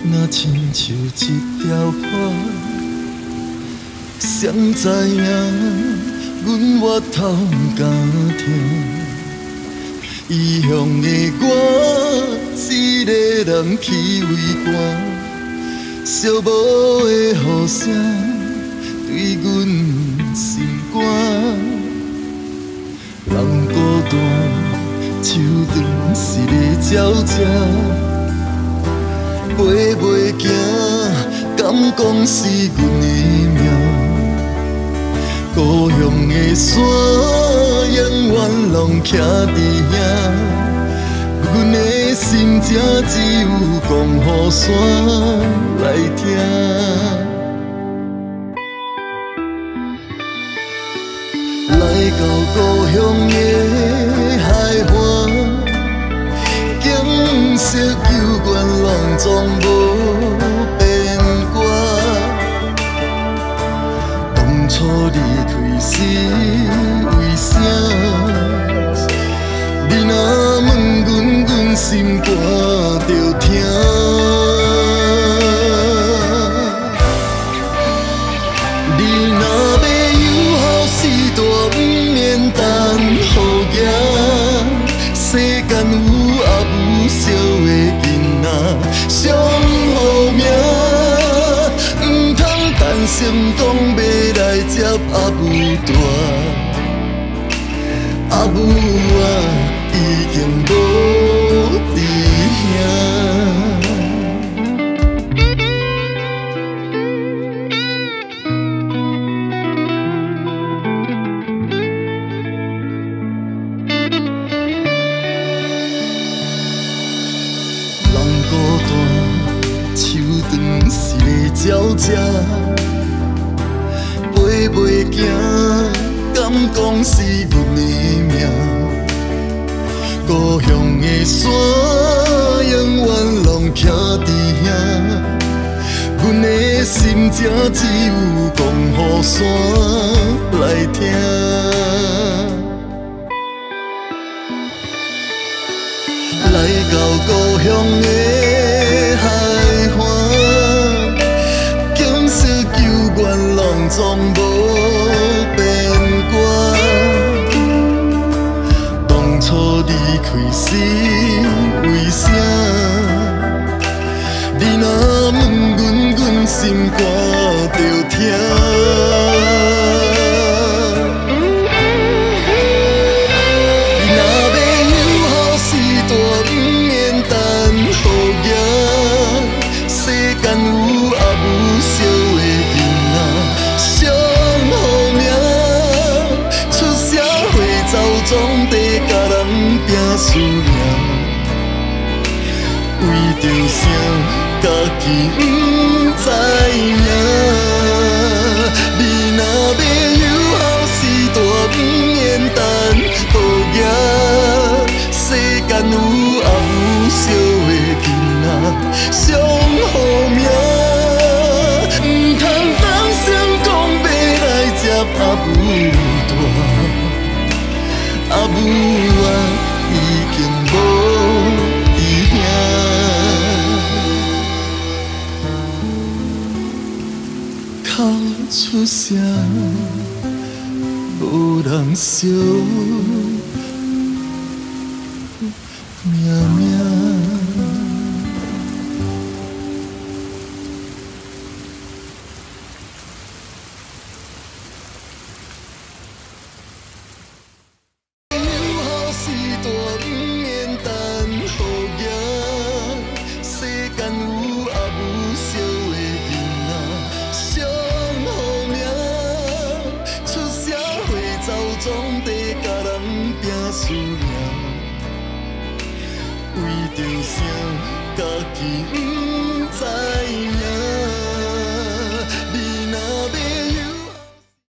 若亲像一条河，谁知影阮越头不敢听。异乡的我，一个人去为寒，寂寞的雨声对阮心肝。人孤单，手长是个鸟只，飞袂行，敢讲是阮的命。故乡的山，永远拢徛伫遐。阮的心情只有讲予山来听。来到故乡的海岸，景色幽怨，拢总无变卦。当初离开是为啥？你若问阮，阮心肝着疼。你若要有好时大，不免等予行。世间有阿母烧的囡仔，上好命。唔通等成功要来接阿母大。阿母啊，已经无伫遐。人孤单，手长是个鸟只，飞袂行。敢讲是阮的命？故乡的山，永远拢徛伫遐。阮的心情只有讲予山来听。来到故乡的海岸，景色幽怨，拢总无变。当初离开是为啥？你若问阮，阮心肝着疼。你若要有好时大，不免等予行。世间有阿母烧的囡仔，上好命。出社会走总地甲人拼输赢，为着啥家己不知影？你若要有好时大，不免等予行。世间有阿母烧的囡仔，上好命。唔通等成功要来接阿母大。阿母啊，已经无伫遐，哭出声，无人惜命。总地甲人拼输赢，为着啥家己不知影？